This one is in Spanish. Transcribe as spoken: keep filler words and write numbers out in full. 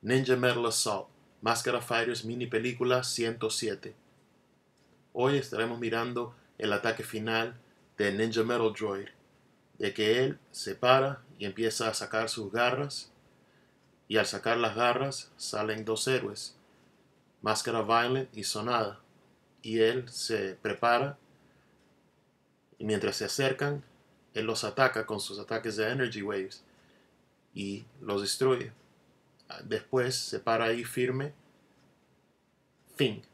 Ninja Metal Assault, Máscara Fighters mini película ciento siete. Hoy estaremos mirando el ataque final de Ninja Metal Droid, de que él se para y empieza a sacar sus garras, y al sacar las garras salen dos héroes, Máscara Violent y Sonada, y él se prepara y mientras se acercan, él los ataca con sus ataques de Energy Waves y los destruye. Después se para ahí firme. Fin.